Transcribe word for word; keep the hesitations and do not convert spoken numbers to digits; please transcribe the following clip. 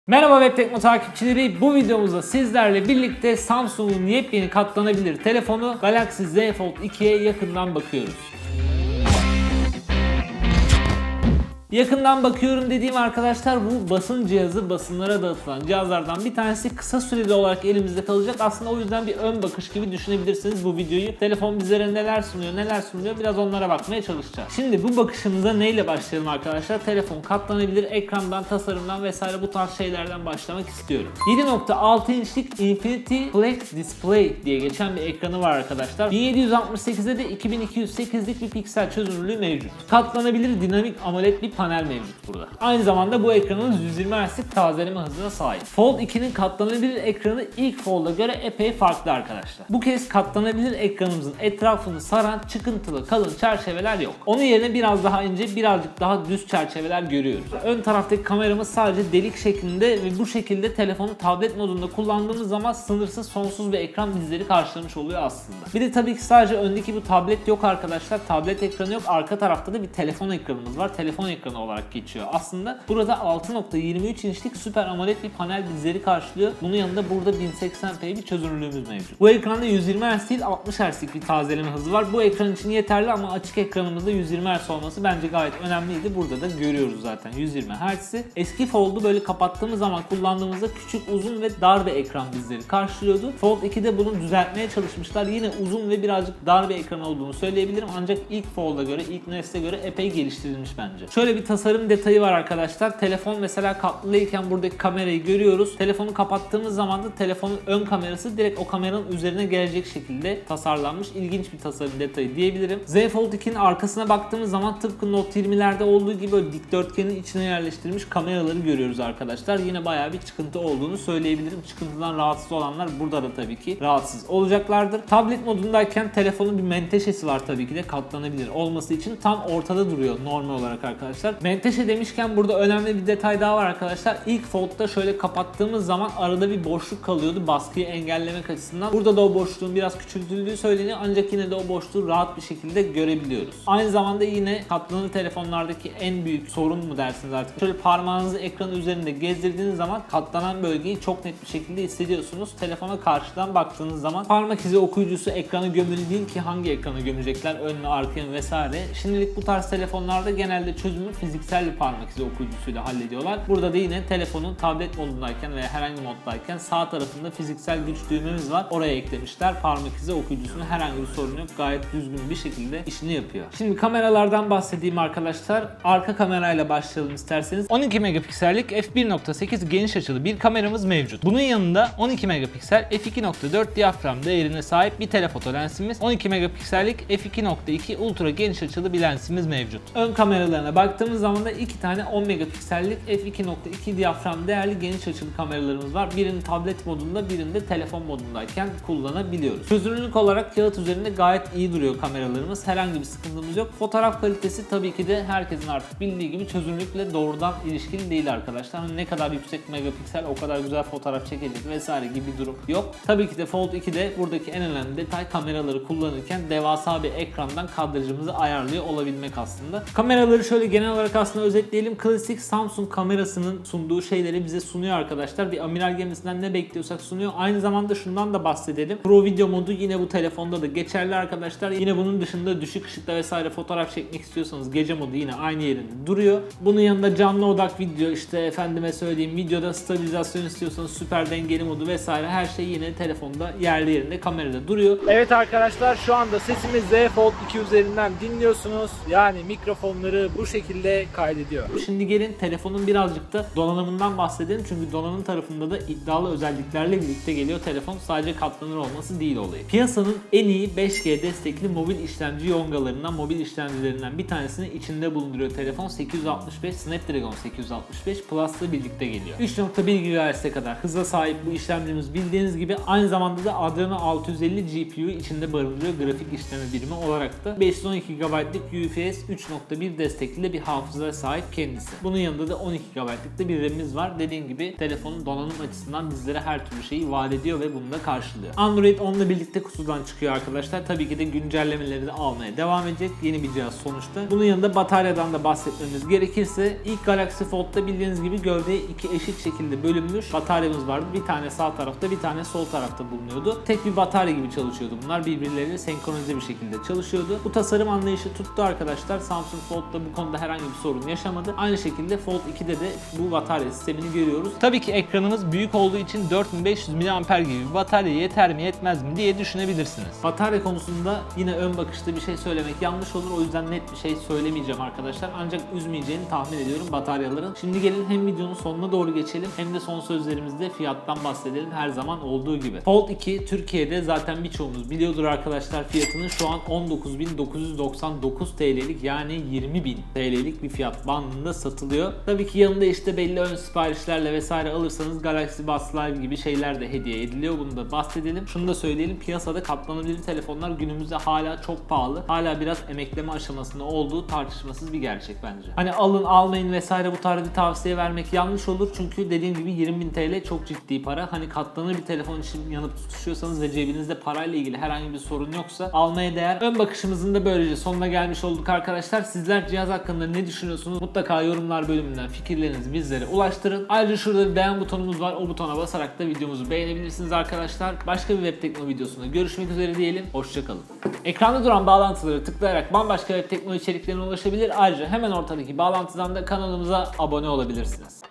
Merhaba Web Tekno takipçileri, bu videomuzda sizlerle birlikte Samsung'un yepyeni katlanabilir telefonu Galaxy Z Fold iki'ye yakından bakıyoruz. Yakından bakıyorum dediğim arkadaşlar, bu basın cihazı, basınlara dağıtılan cihazlardan bir tanesi, kısa süreli olarak elimizde kalacak. Aslında o yüzden bir ön bakış gibi düşünebilirsiniz bu videoyu. Telefon bizlere neler sunuyor, neler sunuyor, biraz onlara bakmaya çalışacağız. Şimdi bu bakışımıza neyle başlayalım arkadaşlar? Telefon katlanabilir, ekrandan, tasarımdan vesaire bu tarz şeylerden başlamak istiyorum. yedi nokta altı inçlik Infinity Flex Display diye geçen bir ekranı var arkadaşlar. bin yedi yüz altmış sekiz'de de iki bin iki yüz sekiz'lik bir piksel çözünürlüğü mevcut. Katlanabilir dinamik AMOLED bir panel mevcut burada. Aynı zamanda bu ekranımız yüz yirmi hertz'lik tazeleme hızına sahip. Fold iki'nin katlanabilir ekranı ilk Fold'a göre epey farklı arkadaşlar. Bu kez katlanabilir ekranımızın etrafını saran çıkıntılı kalın çerçeveler yok. Onun yerine biraz daha ince, birazcık daha düz çerçeveler görüyoruz. Ön taraftaki kameramız sadece delik şeklinde ve bu şekilde telefonu tablet modunda kullandığımız zaman sınırsız, sonsuz bir ekran bizleri karşılamış oluyor aslında. Bir de tabii ki sadece öndeki bu tablet yok arkadaşlar. Tablet ekranı yok. Arka tarafta da bir telefon ekranımız var. Telefon ekranı olarak geçiyor. Aslında burada altı nokta yirmi üç inçlik Super AMOLED bir panel bizleri karşılıyor. Bunun yanında burada bin seksen p bir çözünürlüğümüz mevcut. Bu ekranda yüz yirmi hertz değil altmış hertz'lik bir tazeleme hızı var. Bu ekran için yeterli ama açık ekranımızda yüz yirmi hertz olması bence gayet önemliydi. Burada da görüyoruz zaten yüz yirmi hertz'i. Eski Fold'u böyle kapattığımız zaman kullandığımızda küçük, uzun ve dar bir ekran bizleri karşılıyordu. Fold iki'de bunu düzeltmeye çalışmışlar. Yine uzun ve birazcık dar bir ekran olduğunu söyleyebilirim. Ancak ilk Fold'a göre, ilk nesle göre epey geliştirilmiş bence. Şöyle bir tasarım detayı var arkadaşlar. Telefon mesela katlıyken buradaki kamerayı görüyoruz. Telefonu kapattığımız zaman da telefonun ön kamerası direkt o kameranın üzerine gelecek şekilde tasarlanmış. İlginç bir tasarım detayı diyebilirim. Z Fold iki'nin arkasına baktığımız zaman tıpkı Note yirmi'lerde olduğu gibi böyle dikdörtgenin içine yerleştirilmiş kameraları görüyoruz arkadaşlar. Yine bayağı bir çıkıntı olduğunu söyleyebilirim. Çıkıntıdan rahatsız olanlar burada da tabii ki rahatsız olacaklardır. Tablet modundayken telefonun bir menteşesi var tabii ki de katlanabilir olması için. Tam ortada duruyor normal olarak arkadaşlar. Menteşe demişken burada önemli bir detay daha var arkadaşlar. İlk Fold'da şöyle kapattığımız zaman arada bir boşluk kalıyordu baskıyı engellemek açısından. Burada da o boşluğun biraz küçültüldüğü söyleniyor ancak yine de o boşluğu rahat bir şekilde görebiliyoruz. Aynı zamanda yine katlanır telefonlardaki en büyük sorun mu dersiniz artık. Şöyle parmağınızı ekranın üzerinde gezdirdiğiniz zaman katlanan bölgeyi çok net bir şekilde hissediyorsunuz. Telefona karşıdan baktığınız zaman parmak izi okuyucusu ekranı gömülü değil ki, hangi ekranı gömecekler? Ön mü, arka mı vesaire. Şimdilik bu tarz telefonlarda genelde çözümü fiziksel bir parmak izi okuyucusuyla hallediyorlar. Burada da yine telefonun tablet modundayken veya herhangi moddayken sağ tarafında fiziksel güç düğmemiz var. Oraya eklemişler. Parmak izi okuyucusunun herhangi bir sorun yok. Gayet düzgün bir şekilde işini yapıyor. Şimdi kameralardan bahsedeyim arkadaşlar. Arka kamerayla başlayalım isterseniz. on iki megapiksellik f bir nokta sekiz geniş açılı bir kameramız mevcut. Bunun yanında on iki megapiksel f iki nokta dört diyafram değerine sahip bir telefoto lensimiz, on iki megapiksellik f iki nokta iki ultra geniş açılı bir lensimiz mevcut. Ön kameralarına baktığımız zaman da iki tane on megapiksellik f iki nokta iki diyafram değerli geniş açılı kameralarımız var. Birini tablet modunda, birini de telefon modundayken kullanabiliyoruz. Çözünürlük olarak kağıt üzerinde gayet iyi duruyor kameralarımız. Herhangi bir sıkıntımız yok. Fotoğraf kalitesi tabii ki de herkesin artık bildiği gibi çözünürlükle doğrudan ilişkili değil arkadaşlar. Ne kadar yüksek megapiksel o kadar güzel fotoğraf çekecek vesaire gibi bir durum yok. Tabii ki de Fold iki'de buradaki en önemli detay kameraları kullanırken devasa bir ekrandan kadrajımızı ayarlıyor olabilmek aslında. Kameraları şöyle genel olarak aslında özetleyelim. Klasik Samsung kamerasının sunduğu şeyleri bize sunuyor arkadaşlar. Bir amiral gemisinden ne bekliyorsak sunuyor. Aynı zamanda şundan da bahsedelim. Pro video modu yine bu telefonda da geçerli arkadaşlar. Yine bunun dışında düşük ışıkta vesaire fotoğraf çekmek istiyorsanız gece modu yine aynı yerinde duruyor. Bunun yanında canlı odak video, işte efendime söyleyeyim videoda stabilizasyon istiyorsanız süper dengeli modu vesaire her şey yine telefonda yerli yerinde kamerada duruyor. Evet arkadaşlar, şu anda sesimi Z Fold iki üzerinden dinliyorsunuz. Yani mikrofonları bu şekilde kaydediyor. Şimdi gelin telefonun birazcık da donanımından bahsedelim. Çünkü donanım tarafında da iddialı özelliklerle birlikte geliyor telefon. Sadece katlanır olması değil olayı. Piyasanın en iyi beş G destekli mobil işlemci yongalarından, mobil işlemcilerinden bir tanesini içinde bulunduruyor telefon. sekiz yüz altmış beş Snapdragon sekiz yüz altmış beş Plus'la birlikte geliyor. üç nokta bir gigahertz'e kadar hıza sahip bu işlemcimiz bildiğiniz gibi aynı zamanda da Adreno altı yüz elli G P U'yu içinde barındırıyor. Grafik işleme birimi olarak da beş yüz on iki gigabaytlık U F S üç nokta bir destekli bir hafızaya sahip kendisi. Bunun yanında da on iki gigabaytlık da bir RAM'imiz var. Dediğim gibi telefonun donanım açısından bizlere her türlü şeyi vaat ediyor ve bunu da karşılıyor. Android on ile birlikte kutudan çıkıyor arkadaşlar. Tabii ki de güncellemeleri de almaya devam edecek. Yeni bir cihaz sonuçta. Bunun yanında bataryadan da bahsetmemiz gerekirse ilk Galaxy Fold'da bildiğiniz gibi gövdeye iki eşit şekilde bölünmüş bataryamız vardı. Bir tane sağ tarafta, bir tane sol tarafta bulunuyordu. Tek bir batarya gibi çalışıyordu bunlar. Birbirleriyle senkronize bir şekilde çalışıyordu. Bu tasarım anlayışı tuttu arkadaşlar. Samsung Fold'da bu konuda herhangi bir sorun yaşamadı. Aynı şekilde Fold ikide de bu batarya sistemini görüyoruz. Tabii ki ekranımız büyük olduğu için dört bin beş yüz miliamper gibi bir batarya yeter mi yetmez mi diye düşünebilirsiniz. Batarya konusunda yine ön bakışta bir şey söylemek yanlış olur. O yüzden net bir şey söylemeyeceğim arkadaşlar. Ancak üzmeyeceğini tahmin ediyorum bataryaların. Şimdi gelin hem videonun sonuna doğru geçelim hem de son sözlerimizde fiyattan bahsedelim her zaman olduğu gibi. Fold iki Türkiye'de zaten birçoğunuz biliyordur arkadaşlar, fiyatının şu an on dokuz bin dokuz yüz doksan dokuz T L'lik yani yirmi bin T L'lik bir fiyat bandında satılıyor. Tabii ki yanında işte belli ön siparişlerle vesaire alırsanız Galaxy Buds Live gibi şeyler de hediye ediliyor. Bunu da bahsedelim. Şunu da söyleyelim. Piyasada katlanabilir telefonlar günümüzde hala çok pahalı. Hala biraz emekleme aşamasında olduğu tartışmasız bir gerçek bence. Hani alın almayın vesaire bu tarz bir tavsiye vermek yanlış olur. Çünkü dediğim gibi yirmi bin T L çok ciddi para. Hani katlanır bir telefon için yanıp tutuşuyorsanız ve cebinizde parayla ilgili herhangi bir sorun yoksa almaya değer. Ön bakışımızın da böylece sonuna gelmiş olduk arkadaşlar. Sizler cihaz hakkında ne düşünüyorsunuz? Mutlaka yorumlar bölümünden fikirlerinizi bizlere ulaştırın. Ayrıca şurada bir beğen butonumuz var. O butona basarak da videomuzu beğenebilirsiniz arkadaşlar. Başka bir web tekno videosunda görüşmek üzere diyelim. Hoşçakalın. Ekranda duran bağlantıları tıklayarak bambaşka web tekno içeriklerine ulaşabilir. Ayrıca hemen ortadaki bağlantıdan da kanalımıza abone olabilirsiniz.